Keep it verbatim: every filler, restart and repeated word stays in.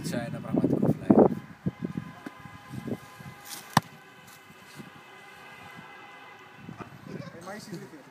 έδωσα ένα πραγματικό fly. Ε, μα είσαι ηλίθιος.